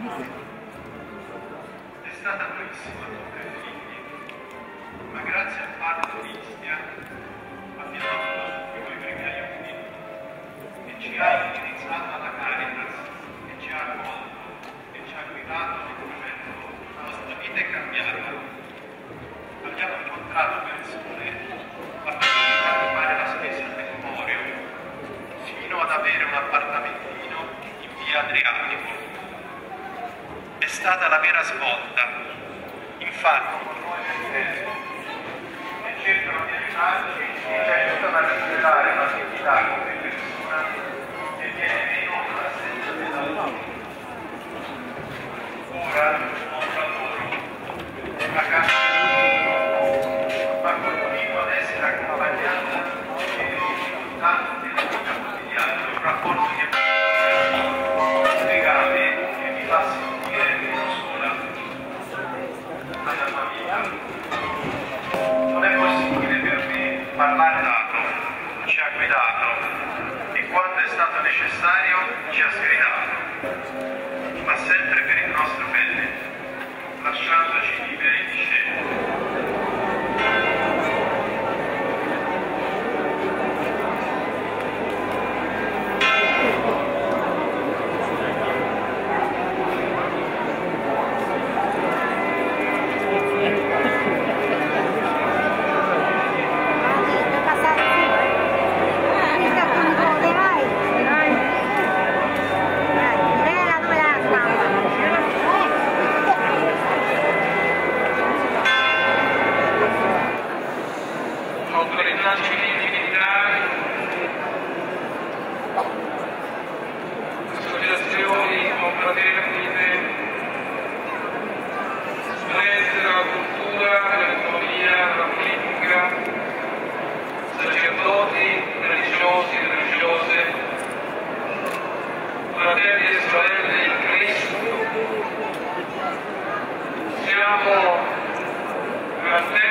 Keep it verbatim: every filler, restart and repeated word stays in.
È stata bravissima a tre figli, ma grazie al parto di Istia abbiamo avuto i primi aiuti e ci ha indirizzato alla Caritas e ci ha accolto e ci ha guidato nel progetto. La nostra vita è cambiata. Abbiamo incontrato persone partecipate a fare la spesa all'Emporio fino ad avere un appartamentino in via Adriatico. È stata la vera svolta. Infatti con noi nel e cercano di aiutarci e ci aiutano a rispettare la dignità come persona e viene meno l'assenza della vita. Ora ho un lavoro a casa ma continuo ad essere accompagnata e risultato della vita quotidiana, un rapporto di amicizia, un legame che mi fa sentire meno sola. Alla famiglia. Non è possibile per me parlare dato, ci ha guidato e quando è stato necessario ci ha sgridato, ma sempre per il nostro bene, lasciandoci vivere in discesa. Associazioni confraternite, esponenti della cultura, dell'economia, della politica, sacerdoti, religiosi e religiose, fratelli e sorelle in Cristo, siamo fratelli